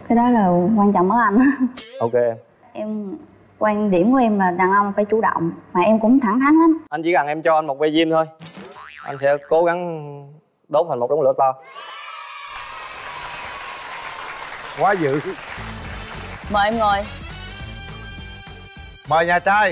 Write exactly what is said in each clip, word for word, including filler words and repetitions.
Cái đó là quan trọng ở anh á. Ok. Em quan điểm của em là đàn ông phải chủ động, mà em cũng thẳng thắn lắm. Anh chỉ cần em cho anh một que diêm thôi, anh sẽ cố gắng đốt thành một đống lửa to. Quá dữ. Mời em ngồi. Mời nhà trai.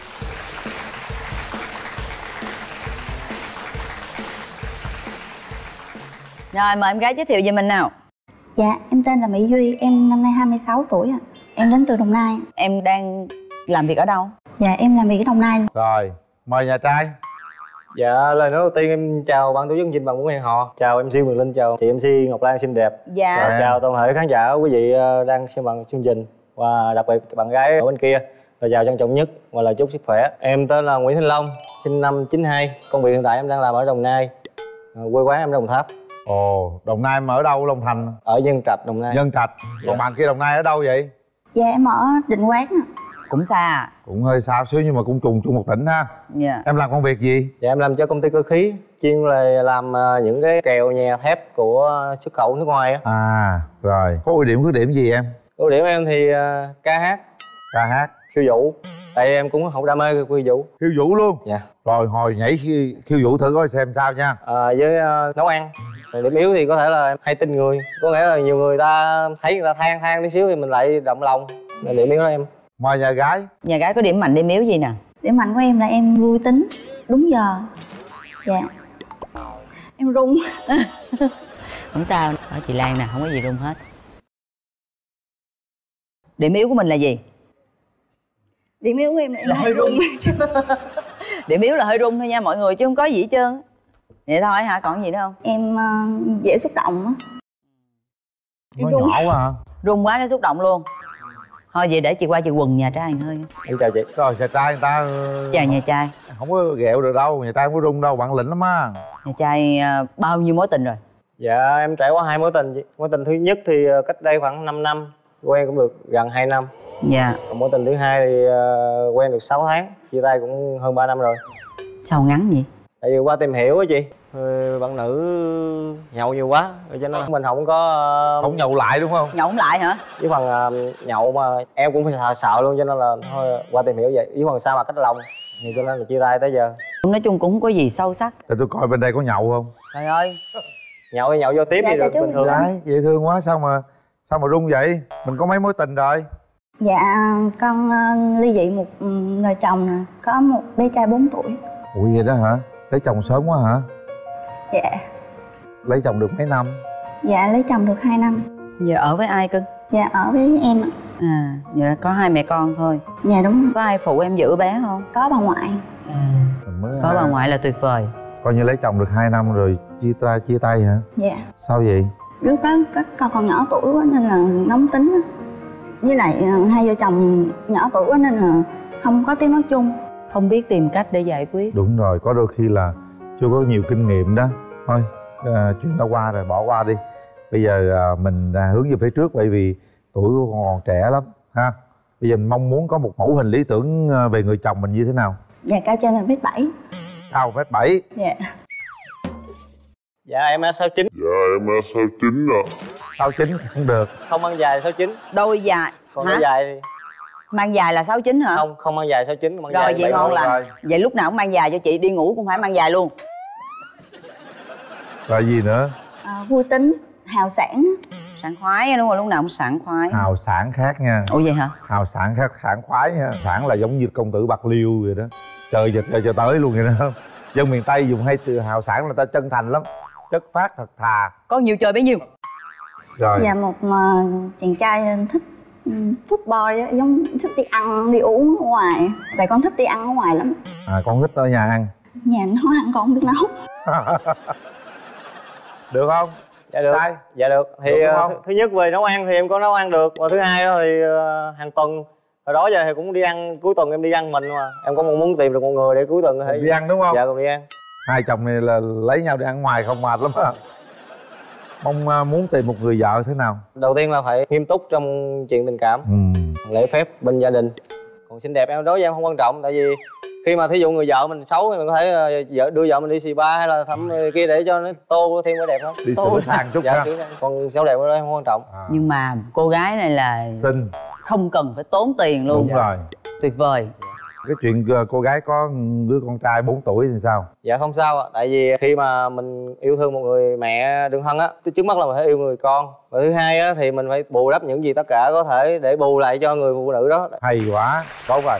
Rồi mời em gái giới thiệu về mình nào. Dạ, em tên là Mỹ Duy, em năm nay hai mươi sáu tuổi ạ. Em đến từ Đồng Nai. Em đang làm việc ở đâu? Dạ, em làm việc ở Đồng Nai. Rồi, mời nhà trai. Dạ, lời nói đầu tiên em chào ban tổ chức chương trình Bạn Muốn Hẹn Hò. Chào em xê Quyền Linh, chào chị em xê Ngọc Lan xinh đẹp. Dạ. Và chào toàn thể khán giả quý vị đang xem bằng chương trình. Và đặc biệt bạn gái ở bên kia. Và chào trân trọng nhất và lời chúc sức khỏe. Em tên là Nguyễn Thanh Long, sinh năm chín hai. Công việc hiện tại em đang làm ở Đồng Nai. Quê quán em Đồng Tháp. Ồ, Đồng Nai em ở đâu Long Thành? Ở Nhân Trạch, Đồng Nai. Nhân Trạch. Dạ. Còn bạn kia Đồng Nai ở đâu vậy? Dạ, em ở Định Quán ạ. Cũng xa à? Cũng hơi xa xíu nhưng mà cũng trùng chung một tỉnh ha. Dạ. Em làm công việc gì? Dạ, em làm cho công ty cơ khí, chuyên là làm những cái kèo nhà thép của xuất khẩu nước ngoài á. À, rồi. Có ưu điểm khuyết điểm gì em? Ưu điểm em thì ca hát, Ca hát, khiêu vũ. Tại em cũng không đam mê khiêu vũ. khiêu vũ luôn. Dạ. Rồi hồi nhảy khi khiêu vũ thử coi xem sao nha. À, với uh, nấu ăn. Rồi điểm yếu thì có thể là em hay tin người. Có nghĩa là nhiều người ta thấy người ta than than tí xíu thì mình lại động lòng. Là điểm yếu đó em. Mời nhà gái. Nhà gái có điểm mạnh điểm yếu gì nè? Điểm mạnh của em là em vui tính, đúng giờ. Dạ. Em run. Không sao, ở chị Lan nè, không có gì run hết. Điểm yếu của mình là gì? Điểm yếu của em là, em là hơi run. Điểm yếu là hơi run thôi nha mọi người, chứ không có gì hết trơn. Vậy thôi hả, còn gì nữa không? Em uh, dễ xúc động á. Nó nhỏ quá hả? Run quá cái xúc động luôn. Thôi vậy để chị qua chị quần nhà trai hơi. Em chào chị. Rồi nhà trai người ta Chào nhà trai. không có ghẹo được đâu, nhà trai không có rung đâu, bạn lĩnh lắm á. Nhà trai uh, bao nhiêu mối tình rồi? Dạ em trải qua hai mối tình chị. Mối tình thứ nhất thì cách đây khoảng năm năm. Quen cũng được gần hai năm. Dạ. Còn mối tình thứ hai thì uh, quen được sáu tháng. Chia tay cũng hơn ba năm rồi. Sao ngắn vậy? Tại vì qua tìm hiểu á chị. Rồi bạn nữ nhậu nhiều quá rồi cho nên mình không có uh, Không nhậu lại đúng không? Nhậu không lại hả? với phần uh, nhậu mà em cũng phải sợ, sợ luôn cho nên là thôi qua tìm hiểu vậy. Với phần xa mà cách lòng thì cho nên là chia tay tới giờ. Nói chung cũng không có gì sâu sắc. Để tôi coi bên đây có nhậu không? Trời ơi. Nhậu thì nhậu giao tiếp Dạ, thì dạ, được chú. bình thường. Gái dễ thương quá, sao mà sao mà rung vậy? Mình có mấy mối tình rồi? Dạ, con uh, ly dị một um, người chồng nè. Có một bé trai bốn tuổi. Ủa vậy đó hả? Lấy chồng sớm quá hả? Dạ. Lấy chồng được mấy năm? Dạ, lấy chồng được hai năm. Giờ ở với ai cưng? Dạ, ở với em ạ. À, giờ là có hai mẹ con thôi. Dạ đúng. Có ai phụ em giữ bé không? Có bà ngoại. À, Mình mới có hai- bà ngoại là tuyệt vời. Coi như lấy chồng được hai năm rồi chia tay chia tay hả? Dạ. Sao vậy? Lúc đó các con còn nhỏ tuổi quá nên là nóng tính á. Với lại uh, hai vợ chồng nhỏ tuổi quá nên là không có tiếng nói chung. Không biết tìm cách để giải quyết. Đúng rồi, có đôi khi là chưa có nhiều kinh nghiệm đó. Thôi, à, chuyện đã qua rồi, bỏ qua đi. Bây giờ à, mình à, hướng về phía trước bởi vì tuổi của còn trẻ lắm ha. Bây giờ mình mong muốn có một mẫu hình lý tưởng à, về người chồng mình như thế nào? Dạ, cao trên là mét bảy. Cao mét bảy. Dạ. Dạ em ở sáu chín. Dạ em ở sáu chín rồi. Sáu chín không được. Không ăn dài sáu chín. Đôi dài. Còn Hả? cái dài thì Mang dài là sáu chín hả? không, không ăn dài sáu chín, mang Rồi dài vậy bảy ngon mươi. lành. rồi. Vậy lúc nào cũng mang dài cho chị, đi ngủ cũng phải mang dài luôn. Rồi gì nữa? À, vui tính, hào sảng. Sảng khoái đúng không? Lúc nào cũng sảng khoái. Hào sản khác nha. Ủa vậy hả? Hào sản khác, sản khoái nha. Sản là giống như công tử Bạc Liêu vậy đó. Trời giờ trời chờ tới luôn vậy đó. Dân miền Tây dùng hay từ hào sản là ta chân thành lắm. Chất phát thật thà. Có nhiều chơi bấy nhiêu. Rồi. Dạ, một uh, chàng trai thích um, food boy á, giống thích đi ăn, đi uống ở ngoài. Tại con thích đi ăn ở ngoài lắm. À con thích ở nhà ăn. Nhà nấu ăn con không biết nấu. Được không? Dạ được. Trai. Dạ được. Thì Được đúng uh, không? th thứ nhất về nấu ăn thì em có nấu ăn được. Và thứ hai đó thì uh, hàng tuần hồi đó giờ thì cũng đi ăn, cuối tuần em đi ăn mình mà. Em có muốn tìm được một người để cuối tuần có thể Đi ăn đúng không? Dạ cùng đi ăn. Hai chồng này là lấy nhau đi ăn ngoài không mệt lắm á. Mong uh, muốn tìm một người vợ thế nào? Đầu tiên là phải nghiêm túc trong chuyện tình cảm, Ừ. lễ phép bên gia đình. Còn xinh đẹp em đối với em không quan trọng, tại vì khi mà thí dụ người vợ mình xấu thì mình có thể vợ đưa vợ mình đi xì ba hay là thăm kia để cho nó tô thêm cái đẹp hơn. Đi sửa sang chút dạ, ha. sửa sang. Còn xấu đẹp đó không quan trọng. À. Nhưng mà cô gái này là xinh, không cần phải tốn tiền luôn. đúng rồi. Tuyệt vời. Cái chuyện cô gái có đứa con trai bốn tuổi thì sao? Dạ không sao ạ. Tại vì khi mà mình yêu thương một người mẹ đơn thân á, trước mắt là mình phải yêu người con. Và thứ hai á thì mình phải bù đắp những gì tất cả có thể để bù lại cho người phụ nữ đó. Hay quá, tốt rồi.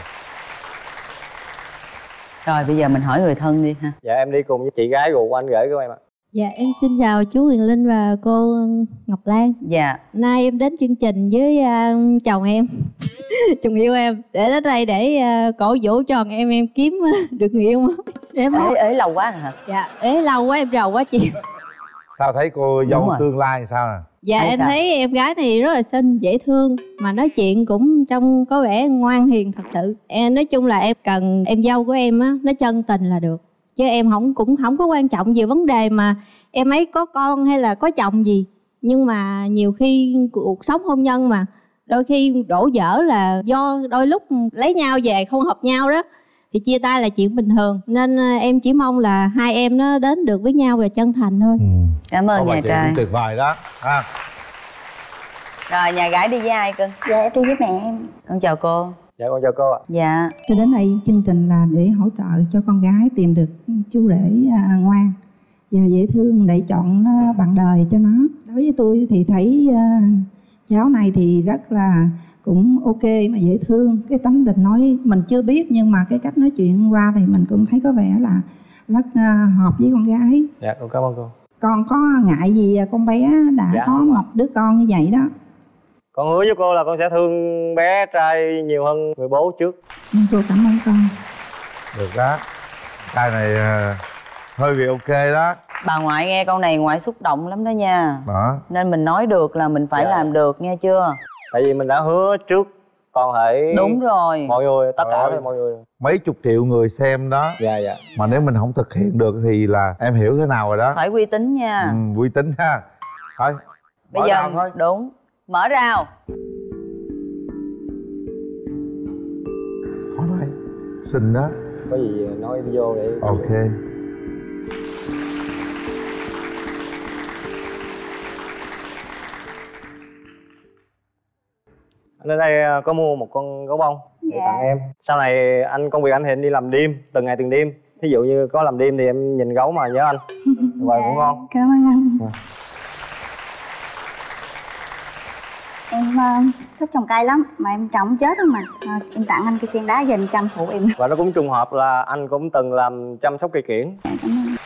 Rồi bây giờ mình hỏi người thân đi ha. Dạ em đi cùng với chị gái của anh rể của em ạ. Dạ em xin chào chú Huyền Linh và cô Ngọc Lan. Dạ. Nay em đến chương trình với uh, chồng em chồng yêu em để đến đây để uh, cổ vũ cho em em kiếm uh, được người yêu mới. Để Ế, ế lâu quá rồi hả? Dạ ế lâu quá em rầu quá chị. Sao thấy cô dâu tương lai thì sao nè? Dạ thấy em sao? thấy em gái này rất là xinh, dễ thương, mà nói chuyện cũng trông có vẻ ngoan hiền thật sự. Em nói chung là em cần em dâu của em á, nó chân tình là được. Chứ em không cũng không có quan trọng về vấn đề mà em ấy có con hay là có chồng gì. Nhưng mà nhiều khi cuộc sống hôn nhân mà đôi khi đổ vỡ là do đôi lúc lấy nhau về không hợp nhau đó, thì chia tay là chuyện bình thường. Nên em chỉ mong là hai em nó đến được với nhau và chân thành thôi. Ừ. Cảm ơn nhà trai. Tuyệt vời đó ha. Rồi nhà gái đi với ai cưng? Dạ em đi với mẹ em. Con chào cô. Dạ con chào cô ạ. Dạ. Tôi đến đây chương trình là để hỗ trợ cho con gái tìm được chú rể à, ngoan và dễ thương để chọn à, bạn đời cho nó. Đối với tôi thì thấy à, cháu này thì rất là cũng ok mà dễ thương. Cái tánh tình nói mình chưa biết nhưng mà cái cách nói chuyện qua thì mình cũng thấy có vẻ là rất à, hợp với con gái. Dạ con cảm ơn cô. Con có ngại gì con bé đã Dạ, có một đứa con như vậy đó. Con hứa với cô là con sẽ thương bé trai nhiều hơn người bố trước. Nhưng cô cảm ơn con. Được đó. Trai này uh, hơi bị ok đó. Bà ngoại nghe câu này ngoại xúc động lắm đó nha. Đó. Nên mình nói được là mình phải Dạ. làm được nghe chưa? Tại vì mình đã hứa trước toàn thể Đúng rồi. mọi người, tất cả Rồi. mọi người. Mấy chục triệu người xem đó. Dạ dạ. Mà nếu mình không thực hiện được thì là em hiểu thế nào rồi đó. Phải uy tín nha. Ừ, uy tín ha. Thôi Bây mở giờ rào thôi. đúng. Mở rào. Thôi thôi. Xinh đó. Có gì nói đi vô để Ok. Anh ở đây có mua một con gấu bông để Dạ. tặng em. Sau này anh công việc anh thì anh đi làm đêm, từng ngày từng đêm. Thí dụ như có làm đêm thì em nhìn gấu mà nhớ anh. Vậy cũng ngon. Cảm ơn anh. Dạ. Em uh, thích trồng cây lắm mà em trồng chết đó mà. À, em tặng anh cây sen đá về anh chăm phụ em. Và nó cũng trùng hợp là anh cũng từng làm chăm sóc cây kiểng. Dạ, cảm ơn.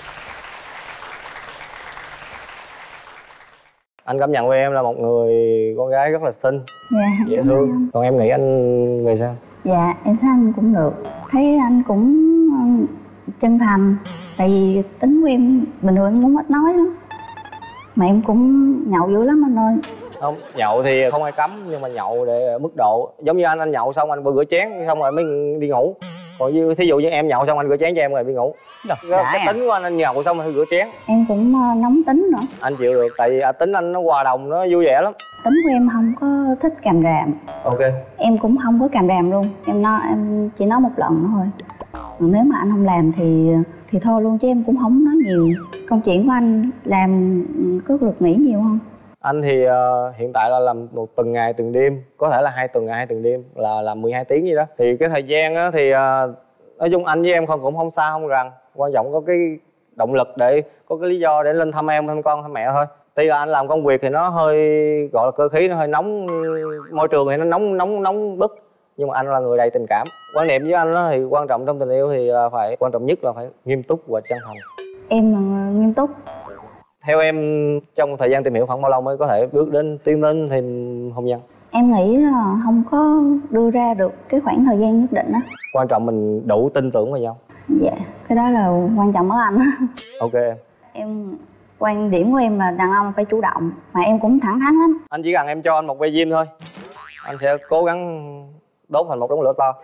Anh cảm nhận về em là một người con gái rất là xinh, Dạ, dễ cảm ơn thương. anh. Còn em nghĩ anh về sao? Dạ em thấy anh cũng được. Thấy anh cũng uh, chân thành. Tại vì tính của em bình thường em cũng ít nói lắm. Mà em cũng nhậu dữ lắm anh ơi. Không, nhậu thì không ai cấm nhưng mà nhậu để ở mức độ giống như anh anh nhậu xong anh vừa rửa chén xong rồi mới đi ngủ. Còn như thí dụ như em nhậu xong anh rửa chén cho em rồi đi ngủ. Đã Cái à. tính của anh anh nhậu xong rồi rửa chén. Em cũng uh, nóng tính nữa. Anh chịu được tại vì à, tính anh nó hòa đồng, nó vui vẻ lắm. Tính của em không có thích càm ràm. Ok. Em cũng không có càm ràm luôn. Em nói em chỉ nói một lần nữa thôi. Còn nếu mà anh không làm thì thì thôi luôn chứ em cũng không nói nhiều. Công chuyện của anh làm có được nghỉ nhiều không? Anh thì uh, hiện tại là làm một từng ngày từng đêm, có thể là hai tuần ngày hai tuần đêm, là làm mười hai tiếng gì đó. Thì cái thời gian á thì uh, nói chung anh với em không cũng không xa không gần, quan trọng có cái động lực để có cái lý do để lên thăm em, thăm con, thăm mẹ thôi. Tuy là anh làm công việc thì nó hơi gọi là cơ khí nó hơi nóng, môi trường thì nó nóng nóng nóng bức, nhưng mà anh là người đầy tình cảm. Quan niệm với anh đó thì quan trọng trong tình yêu thì là phải quan trọng nhất là phải nghiêm túc và chân thành. Em là nghiêm túc. Theo em trong thời gian tìm hiểu khoảng bao lâu mới có thể bước đến tiến đến thêm hôn nhân? Em nghĩ là không có đưa ra được cái khoảng thời gian nhất định á. Quan trọng mình đủ tin tưởng vào nhau. Dạ, cái đó là quan trọng ở anh á. Ok em. Em quan điểm của em là đàn ông phải chủ động, mà em cũng thẳng thắn lắm. Anh chỉ cần em cho anh một que diêm thôi, anh sẽ cố gắng đốt thành một đống lửa to.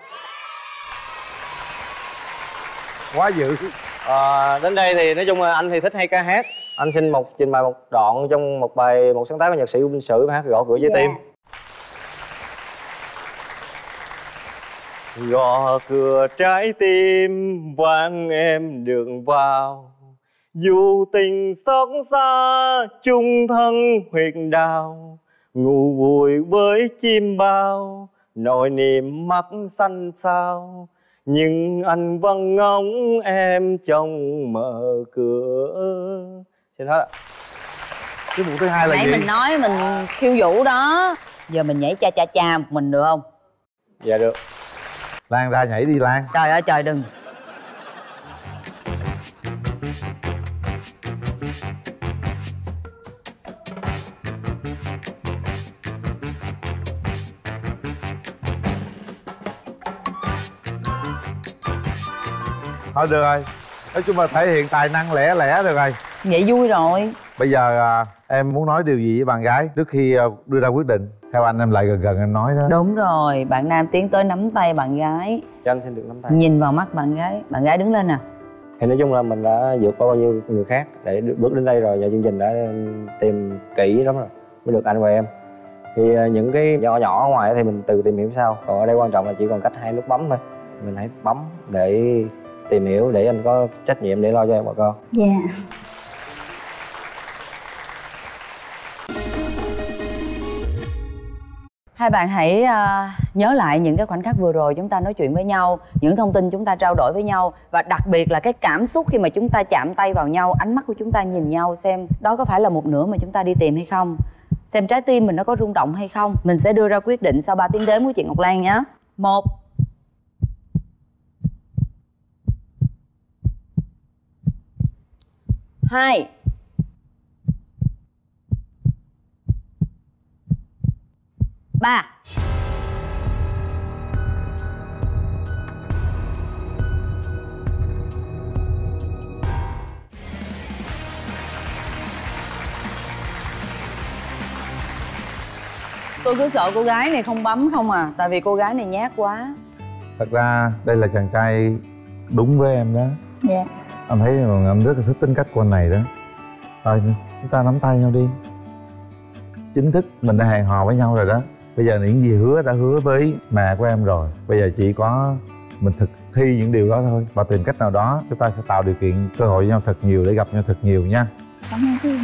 Quá dữ. À, đến đây thì nói chung là anh thì thích hay ca hát. Anh xin một trình bày một đoạn trong một bài một sáng tác của nhạc sĩ U Minh Sử, hát Gõ Cửa Trái Tim. Gõ cửa trái tim vang em đường vào, dù tình xót xa chung thân huyệt đào, ngủ vui với chim bao nỗi niềm mắt xanh xao, nhưng anh vẫn ngóng em trong mở cửa. Xin hết ạ. Cái vụ thứ hai là nãy gì? mình nói mình khiêu vũ đó, giờ mình nhảy cha cha cha một mình được không? Dạ được. Lan ra nhảy đi Lan. Trời ơi trời đừng. Thôi được rồi, nói chung là thể hiện tài năng lẻ lẻ được rồi. Vậy vui rồi. Bây giờ à, em muốn nói điều gì với bạn gái trước khi à, đưa ra quyết định? Theo anh em lại gần gần em nói đó. Đúng rồi, bạn nam tiến tới nắm tay bạn gái. Cho anh xin được nắm tay. Nhìn vào mắt bạn gái, bạn gái đứng lên nè. Thì nói chung là mình đã vượt qua bao nhiêu người khác để bước đến đây rồi, và chương trình đã tìm kỹ lắm rồi mới được anh và em. Thì những cái nhỏ nhỏ ở ngoài thì mình tự tìm hiểu sau, còn ở đây quan trọng là chỉ còn cách hai nút bấm thôi. Mình hãy bấm để tìm hiểu, để anh có trách nhiệm để lo cho em và con. Dạ. Hai bạn hãy uh, nhớ lại những cái khoảnh khắc vừa rồi chúng ta nói chuyện với nhau, những thông tin chúng ta trao đổi với nhau, và đặc biệt là cái cảm xúc khi mà chúng ta chạm tay vào nhau, ánh mắt của chúng ta nhìn nhau, xem đó có phải là một nửa mà chúng ta đi tìm hay không, xem trái tim mình nó có rung động hay không. Mình sẽ đưa ra quyết định sau ba tiếng đếm của chị Ngọc Lan nhé. Một, hai, ba. Tôi cứ sợ cô gái này không bấm không à, tại vì cô gái này nhát quá. Thật ra đây là chàng trai đúng với em đó. Dạ. Anh thấy là anh rất là thích tính cách của anh này đó. Rồi chúng ta nắm tay nhau đi. Chính thức mình đã hẹn hò với nhau rồi đó. Bây giờ những gì hứa đã hứa với mẹ của em rồi. Bây giờ chỉ có mình thực thi những điều đó thôi. Và tìm cách nào đó chúng ta sẽ tạo điều kiện cơ hội với nhau thật nhiều để gặp nhau thật nhiều nha. Cảm ơn chị.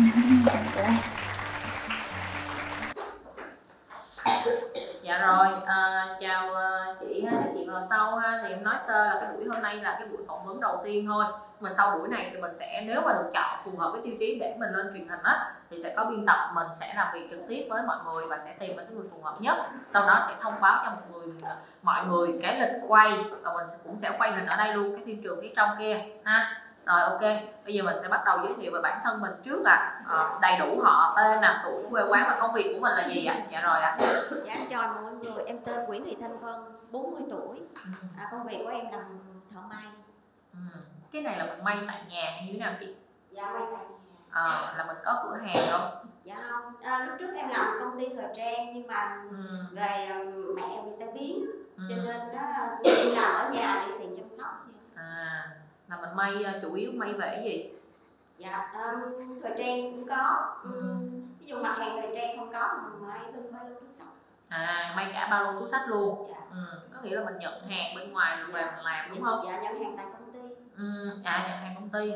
Dạ rồi, à, chào chị ha, chị vào sau ha. Thì em nói sơ là cái buổi hôm nay là cái buổi phỏng vấn đầu tiên thôi. Mà sau buổi này thì mình sẽ, nếu mà được chọn phù hợp với tiêu chí để mình lên truyền hình á, thì sẽ có biên tập, mình sẽ làm việc trực tiếp với mọi người và sẽ tìm ra cái người phù hợp nhất. Sau đó sẽ thông báo cho một người, mọi người cái lịch quay, và mình cũng sẽ quay hình ở đây luôn, cái phim trường phía trong kia ha. Rồi ok, bây giờ mình sẽ bắt đầu giới thiệu về bản thân mình trước ạ. À. Đầy đủ họ, tên, nè, tuổi, quê quán và công việc của mình là gì ạ? Dạ rồi ạ. Dạ chào mọi người, em tên Nguyễn Thị Thanh Vân, bốn mươi tuổi. À, công việc của em làm thợ may. Ừ. Cái này là mình may tại nhà hay như thế nào chị? Dạ may tại nhà. À, là mình có cửa hàng không? Dạ không, à, lúc trước em làm công ty thời trang nhưng mà ừ. về mẹ bị tai biến, ừ. cho nên đó đi làm ở nhà để tiền chăm sóc. À, là mình may chủ yếu may về cái gì? Dạ um, thời trang cũng có, um, ừ. ví dụ mặt hàng thời trang không có thì mình may lưng ba lô túi xách. À, may cả ba lô túi xách luôn. Dạ. Ừ, có nghĩa là mình nhận hàng bên ngoài rồi về mình làm đúng không? Dạ, nhận hàng tại công ty. Ừ, à nhận hàng công ty.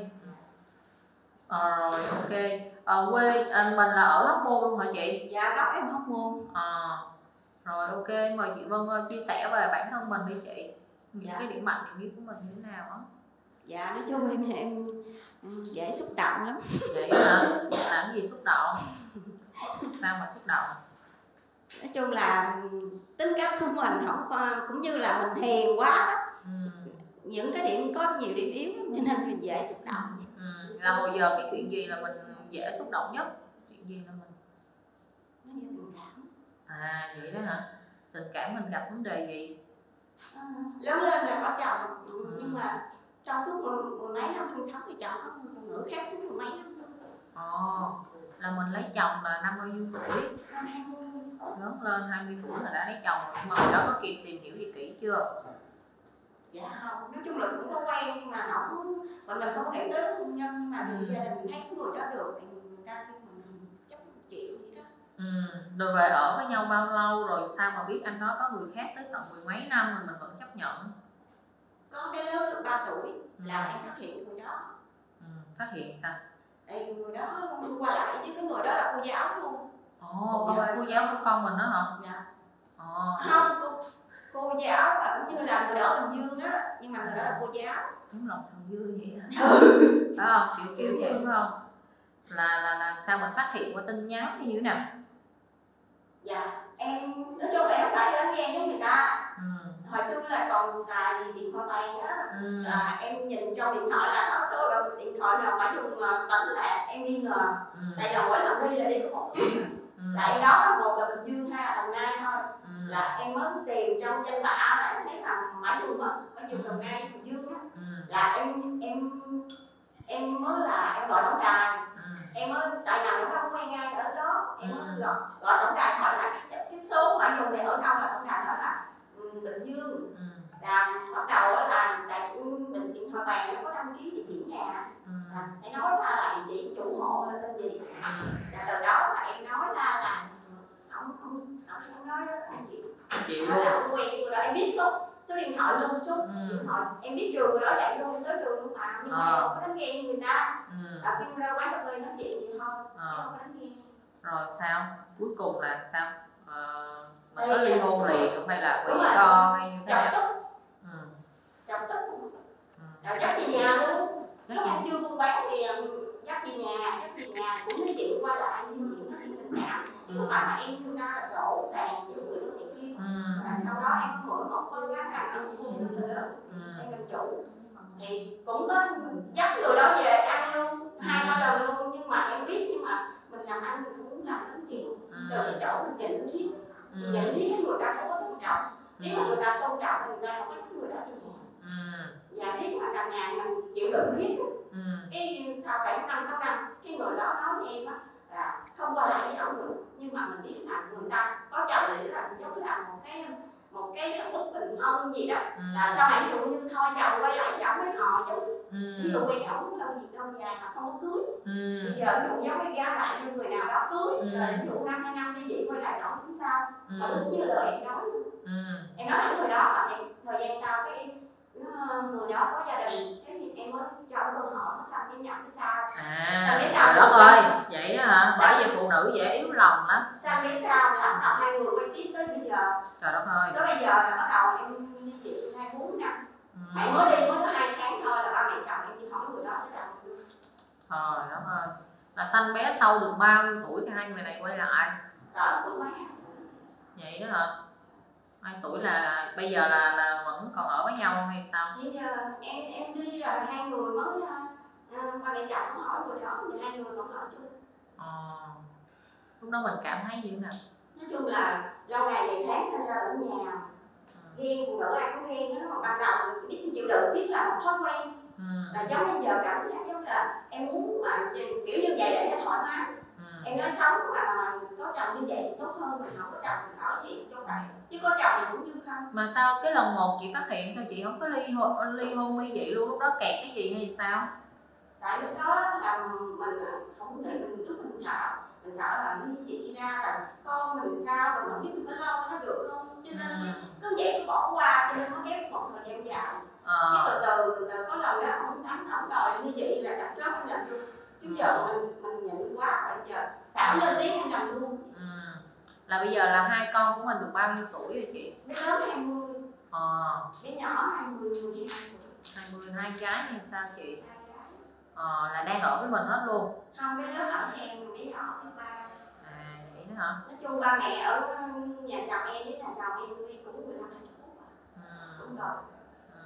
À, rồi ok. À, quê à, mình là ở Hóc Môn luôn hả chị? Dạ gốc em Hóc Môn. À, rồi ok, mời chị Vân chia sẻ về bản thân mình đi chị. Những dạ. cái điểm mạnh điểm yếu của mình như thế nào đó. Dạ nói chung em em dễ xúc động lắm. Vậy hả? Làm gì xúc động? Sao mà xúc động? Nói chung là tính cách của mình không, cũng như là mình hiền quá đó. Ừ. Những cái điểm có nhiều điểm yếu cho nên mình dễ xúc động. Ừ. Là hồi giờ cái chuyện gì là mình dễ xúc động nhất? Chuyện gì là mình? Nó như tình cảm. À vậy đó hả? Tình cảm mình gặp vấn đề gì? À, lớn lên là có chồng, ừ. nhưng mà trong suốt mười, mười mấy năm chung sống thì chồng có người phụ nữ khác suốt mười mấy năm luôn. Ồ, là mình lấy chồng là năm bao nhiêu tuổi? Năm hai mươi. Lớn lên hai mươi tuổi là đã lấy chồng rồi, nhưng mà hồi đó có kịp tìm hiểu gì kỹ chưa? Dạ không, nói chung là cũng có quen nhưng mà không, bọn mình không nghĩ tới hôn nhân, nhưng mà ừ. gia đình thấy người đó được thì người ta kêu mình chấp chịu vậy đó. Ừ, Ừ. Rồi về ở với nhau bao lâu rồi sao mà biết anh đó có người khác tới tận mười mấy năm mà mình vẫn chấp nhận? Có cái lớn được ba tuổi là em phát hiện người đó. Ừ. Phát hiện sao? Ê, người đó qua lại với cái người đó là cô giáo luôn. Ồ, cô, cô giáo của con mình đó hả? Dạ. Ồ. Không, cô, cô giáo là cũng như là người đó ở Bình Dương á, nhưng mà người đó là cô giáo. Đúng lòng sầu dưa vậy hả? Đó không? Kiểu kiểu vậy đúng không? Là là là sao mình phát hiện qua tin nhắn hay như thế nào? Dạ, em nói chung em phải đi đánh ghen với người ta. Ừ. Hồi xưa là còn xài điện thoại bàn á, ừ. là em nhìn trong điện thoại là có số là điện thoại nào mà dùng tỉnh là em nghi ngờ. Ừ. Tại là mỗi lần đi là đi có một thứ. Ừ. Là em đó là một là Bình Dương hai là Đồng Nai thôi. Ừ. Là em mới tìm trong danh bạ là em thấy là mã dùng á, mã dùng Đồng Nai, Bình Dương á. Ừ. Là em em em mới là em gọi tổng đài. Ừ. Em mới tại nào cũng đâu quen ai ở đó, em mới gọi gọi tổng đài hỏi là cái, cái số mã dùng này ở đâu, là tổng đài hỏi là um, Bình Dương. Ừ. Là bắt đầu là tại mình điện thoại bàn nó có đăng ký địa chỉ nhà. Ừ. Là sẽ nói ra là địa chỉ chủ hộ là tên gì. Ừ. Là từ đó là em nói ra là ông ông ông nói ông chịu chịu luôn, ông quen người đó, em biết số số điện thoại luôn, số ừ. điện thoại em biết trường người đó dạy luôn, tới trường luôn mà, nhưng mà em không có đánh ghen người ta. Ừ. Là kêu ra quán cà phê nói chuyện gì thôi, chứ không có đánh ghen. Rồi sao cuối cùng là sao? Ờ, mình có ly hôn liền hay là quỷ con hay như thế nào? Chọc tức. Ừ. Chọc tức. Ừ. Rồi dắt về nhà luôn. Lúc em chưa buôn bán thì dắt về nhà, dắt về nhà cũng nói chuyện qua lại, nói chuyện nói chuyện tình cảm. Chứ không phải là em thương ta là sổ sàng chửi này kia. Ừ. Và sau đó em mở một con gái hàng ăn cũng rất là lớn. Ừ. Em làm chủ. Thì cũng có dắt người đó về ăn luôn, hai ba lần luôn, nhưng mà em biết nhưng mà mình làm ăn mình cũng muốn làm lớn chuyện. Ừ. Từ cái chỗ mình nhìn riết, ừ. nhìn riết cái người ta không có tôn trọng. Nếu mà người ta tôn trọng thì người ta không có dắt người đó về nhà. Ừ. Và riết mà càng ngày mình chịu đựng riết, ừ. cái sau khoảng năm sáu năm cái người đó nói với em á là không qua lại với ổng nữa, nhưng mà mình biết là người ta có chồng để làm giống là một cái một cái bức bình phong gì đó. Ừ. Là sau này ví dụ như thôi chồng quay lại với ổng với họ giống. Ừ. Ví dụ quen ổng lâu gì lâu dài mà không có cưới. Ừ. Bây giờ ví dụ giống cái gái lại như người nào đó cưới. Ừ. Rồi ví dụ năm hai năm đi vậy quay lại ổng cũng sao. Ừ. Mà đúng như lời em nói. Ừ. Em nói với người đó mà em thời gian sau cái người đó có gia đình, cái em mới cho câu hỏi nó xong cái nhận cái sao. À, trời đất ơi, vậy đó hả? Bởi vì phụ nữ dễ yếu lòng lắm. Xong cái sao là bắt đầu hai người quay tiếp tới bây giờ. Trời đất ơi. Tới bây giờ là bắt đầu em ly dị hai bốn năm. Ừ. Mẹ mới đi mới có hai tháng thôi là ba mẹ chồng em chỉ hỏi người đó tới chồng. Trời đất ơi. Là sanh bé sau được bao nhiêu tuổi hai người này quay lại? Cỡ tuổi mấy. Vậy đó hả? Hai tuổi là bây giờ là là vẫn còn ở với nhau hay sao? Bây giờ em em đi rồi hai người mới uh, ba mẹ chồng hỏi người đó thì hai người vẫn ở chung. Ờ. Lúc đó mình cảm thấy như thế nào? Nói chung là lâu ngày vài tháng sinh ra ở nhà. Ừ. Ghen phụ nữ ai cũng ghen đó, mà ban đầu mình biết chịu đựng, biết là một thói quen. Ừ. Là giống như giờ cảm giác giống là em muốn mà kiểu như vậy để thoải mái. Ừ. Em nói sống mà, mà có chồng như vậy thì tốt hơn, mình không có chồng mình ở gì cho vậy. Chứ có chồng thì cũng như không. Mà sao cái lần một chị phát hiện sao chị không có ly hôn ly hôn ly dị luôn, lúc đó kẹt cái gì hay sao? Tại lúc đó là mình không thể mình lúc mình sợ, mình sợ là ly dị ra là con mình sao rồi không biết mình có lo cho nó được không, cho nên ừ. cứ vậy cứ bỏ qua, cho nên nó ghép một thời gian dài. Ờ. Cái từ từ từ từ có lần đó ông đánh ông đòi ly dị là sẵn đó em làm luôn. Cái giờ mình mình nhịn quá rồi giờ xảo lên tiếng em làm luôn. Ừ. Là bây giờ là hai con của mình được bao nhiêu tuổi rồi chị? Bé lớn hai mươi. Ờ. Bé nhỏ hai mươi, mười hai tuổi. hai mươi, hai gái hay sao chị? Hai gái. Ờ, là đang ở với mình hết luôn? Không, bé lớn ở với em, bé nhỏ với ba. À, vậy đó hả? Nói chung ba mẹ ở nhà chồng em với nhà chồng em đi cũng mười lăm hai mươi phút rồi. Ừ. Cũng rồi. Ừ.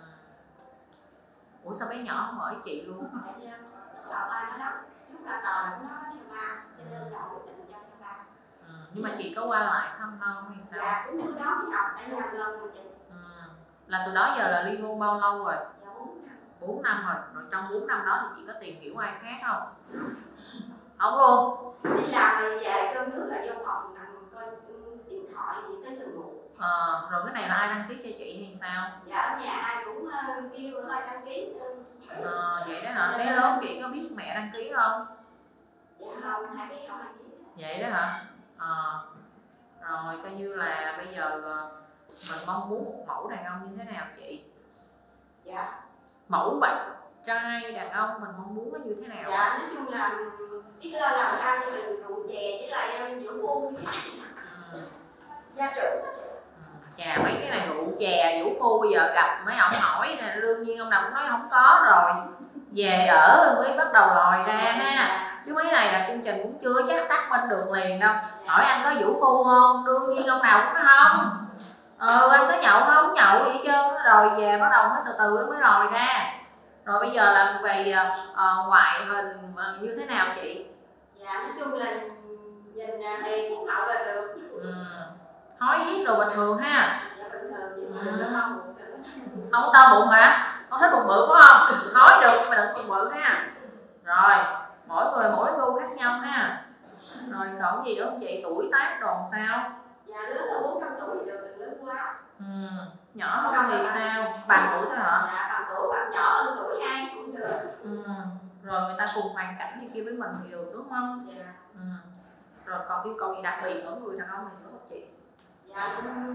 Ủa sao bé nhỏ không ở với chị luôn? Tại vì nó sợ ba nó lắm. Lúc nào tò là nó theo ba, cho nên là quyết định cho theo ba. Ừ. Nhưng mà chị có qua lại thăm đâu hay sao? Dạ, cũng như đó đi học tại nhà gần mà chị. Ừ. Là từ đó giờ là ly hôn bao lâu rồi? Dạ bốn năm. bốn năm rồi, rồi trong bốn năm đó thì chị có tìm hiểu ai khác không? Không luôn. Đi làm rồi về cơm nước là vô phòng nằm coi điện thoại gì tới giờ ngủ. Ờ, rồi cái này là ai đăng ký cho chị hay sao? Dạ ở nhà ai cũng uh, kêu hơi đăng ký. Ờ, vậy đó hả? Bé lớn chị có biết mẹ đăng ký không? Dạ không, hai bé không đăng ký. Vậy đó hả? à, rồi coi như là bây giờ mình mong muốn một mẫu đàn ông như thế nào chị? Dạ. Mẫu bạn trai đàn ông mình mong muốn nó như thế nào? Dạ, nói chung là ít lo làm ăn thì rượu chè với lại rượu phu ừ. gia trưởng. Chà, mấy cái này rượu chè vũ phu bây giờ gặp mấy ông hỏi nè, đương nhiên ông nào cũng nói không có rồi, về ở mới bắt đầu lòi ra ha. Chứ mấy này là chương trình cũng chưa chắc xác minh được liền đâu. Hỏi anh có vũ phu không, đương nhiên ông nào cũng nói không. Ừ, anh có nhậu không, nhậu gì hết trơn, rồi về bắt đầu mới từ từ mới lòi ra. Rồi bây giờ là về uh, ngoại hình uh, như thế nào chị? Dạ, nói chung là nhìn thì cũng hậu là được. Ừ. Hói hiếp đồ bình thường ha. Dạ, bình thường, nhưng mà đừng có to bụng nữa. Không có to bụng hả? Không thích bụng bự phải không? Hói được nhưng mà đừng bụng bự ha. Rồi, mỗi người mỗi gu khác nhau ha. Rồi còn gì nữa không chị? Tuổi tác đồ sao? Dạ, lớn là bốn trăm tuổi thì được, đừng lớn quá. Ừ. Nhỏ hơn thì sao? Bằng tuổi thôi hả? Dạ, bằng tuổi, bằng nhỏ hơn tuổi ai cũng được. Ừ. Rồi người ta cùng hoàn cảnh như kia với mình thì được đúng không? Dạ. Ừ. Rồi còn yêu cầu gì đặc biệt ở người đàn ông này nữa không chị? Dạ,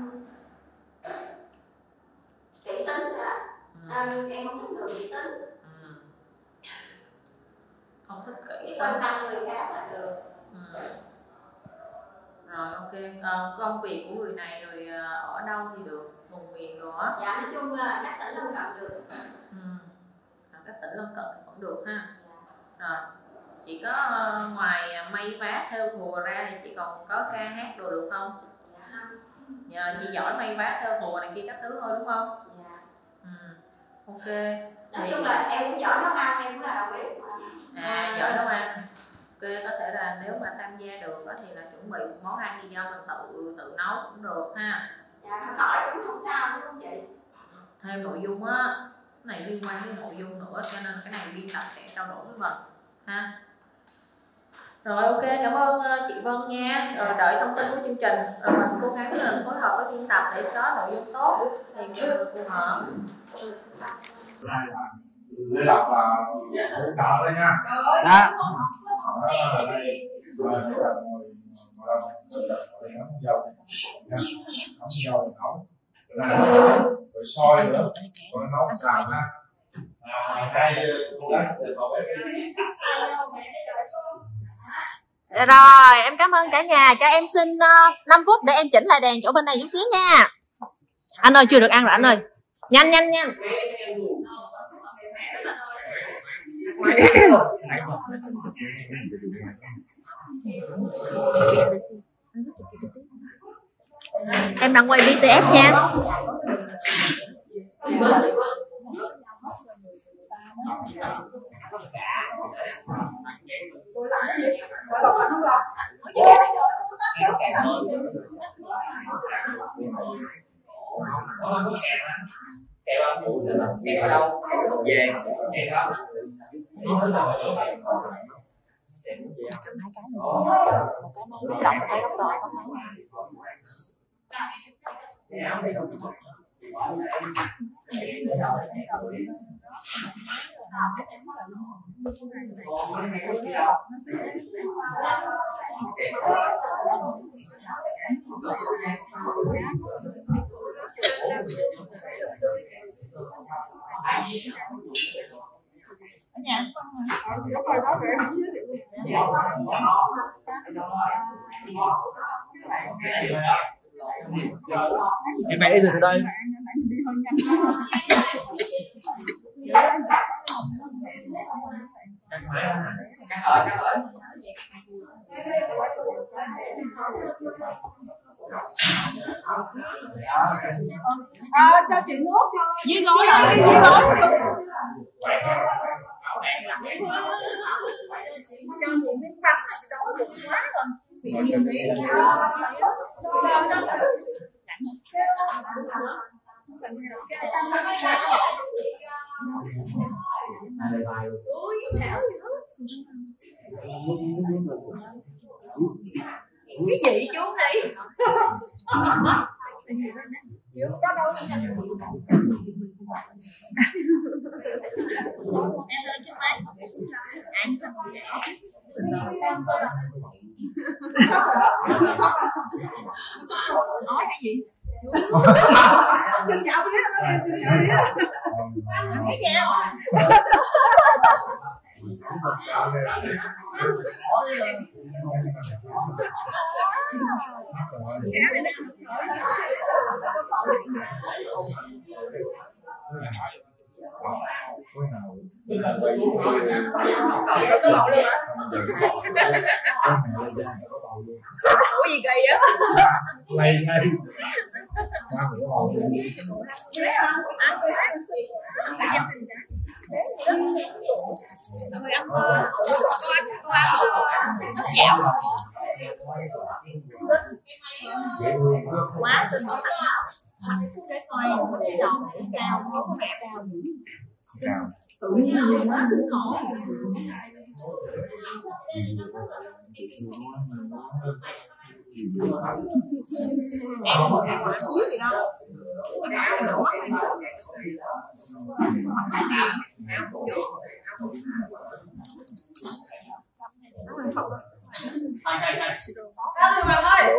kỹ tính ạ. Ừ. À, em không thích người kỹ tính. Ừ. Không thích kỹ tính. Quan tâm người khác là được. Ừ. Rồi ok, à, công việc của người này rồi ở đâu thì được, vùng miền rồi á? Dạ, nói chung là các tỉnh lân cận được. Ừ. Các tỉnh lân cận vẫn được ha. Dạ. Rồi chị có ngoài may vá theo thùa ra thì chị còn có ca hát đồ được không? Dạ không. Nhờ chị giỏi may vá theo thùa này kia các thứ thôi đúng không? Dạ. Ừ. Ok. Nói thì... chung là em cũng giỏi nấu ăn, em cũng là đầu bếp mà. À, giỏi nấu ăn. Ok, có thể là nếu mà tham gia được đó thì là chuẩn bị một món ăn gì do mình tự tự nấu cũng được ha. Dạ, khỏi cũng không sao đúng không chị? Thêm nội dung á, cái này liên quan đến nội dung nữa cho nên cái này biên tập sẽ trao đổi với mình ha. Rồi ok, cảm ơn chị Vân nha. Rồi đợi thông tin của chương trình rồi mình cố gắng mình phối hợp với biên tập để có nội dung tốt thì người phù hợp. Lê Lộc là hỗ trợ đây nha. Đó. Ở đây rồi để là ngồi ngồi đâu ngồi ngắm dầu nha, ngắm dầu nấu rồi soi nữa rồi nấu xào ha. Hai cô gái sẽ bảo vệ cái rồi em cảm ơn cả nhà, cho em xin uh, năm phút để em chỉnh lại đèn chỗ bên này chút xíu nha. Anh ơi chưa được ăn rồi anh ơi, nhanh nhanh nhanh. Em đang quay bê tê ét nha. Kẹo đâu? Về. Kẹo đâu? Em bé giờ từ đây. Cắt rồi, cắt rồi. À, cho chị nước cho dưới gối rồi, dưới gối. cho chị miếng bánh là đói bụng quá rồi. Cái gì chú đi? Chú có đâu em ơi chứ mấy anh không Nói cái gì? Chân dạo biết nó lên chân dạo biết. Thấy nghe không? Ủa gì kỳ á? Lây ngay. Người ăn cô ăn cô ăn nó kẹo quá xinh cái xoay cái đầu cái cao nó có đẹp cao tự nhiên quá xinh nổi. Em một hạt quả cuối gì đâu. Sao rồi bạn ơi?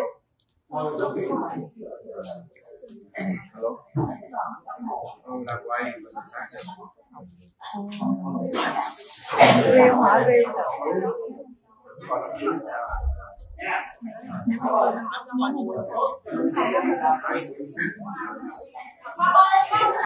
Riêu hả riêu?